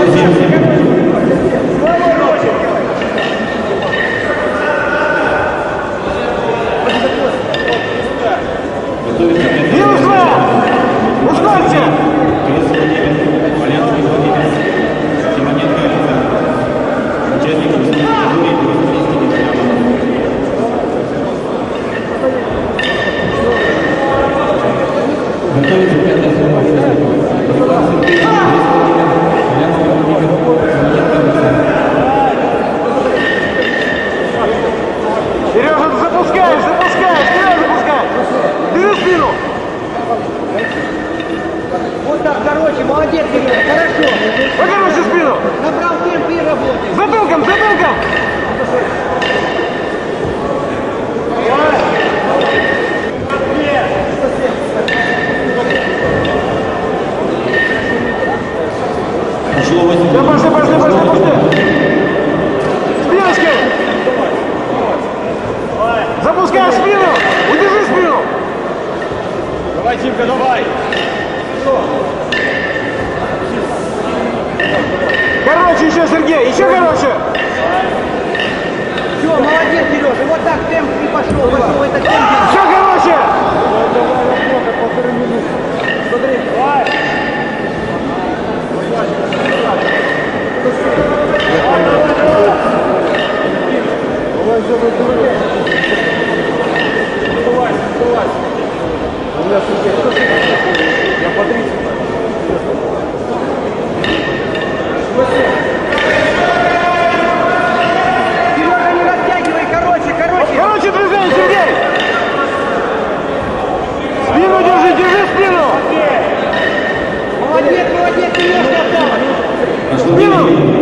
Вот так, короче, молодец, хорошо. Покороче спину. Набрал темп и работай. Затылком, затылком. Да пошли, пошли, пошли, пошли. Спиночкой. Запускай спину. Удержи спину. Давай, Тимка, давай. Короче еще, Сергей, еще короче. Все, молодец, Сережа. Вот так темп и пошел. Пошел это темп. Еще короче. Смотри. Давай. Давай. У меня я по 30. Сережа, не растягивай, короче. Короче, движение, Сергей. Спину держи, держи спину. Молодец, Сережа, отдал. Спину.